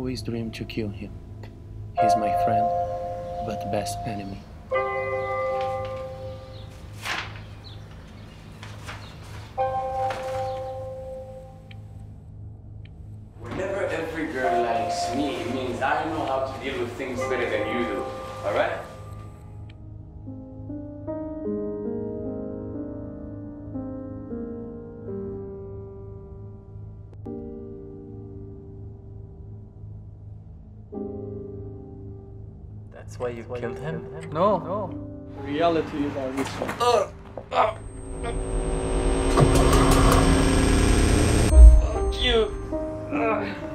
always dreamed to kill him. He's my friend, but best enemy. Whenever every girl likes me, it means I know how to deal with things better than you do, alright? That's why you killed him? No. Reality is our mission. Fuck you!